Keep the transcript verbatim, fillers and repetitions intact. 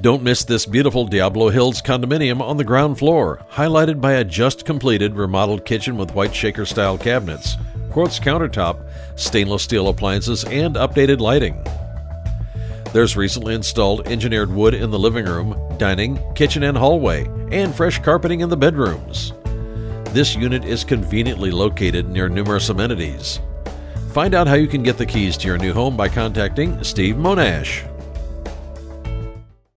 Don't miss this beautiful Diablo Hills condominium on the ground floor, highlighted by a just-completed remodeled kitchen with white shaker-style cabinets, quartz countertop, stainless steel appliances, and updated lighting. There's recently installed engineered wood in the living room, dining, kitchen, and hallway, and fresh carpeting in the bedrooms. This unit is conveniently located near numerous amenities. Find out how you can get the keys to your new home by contacting Steve Monasch.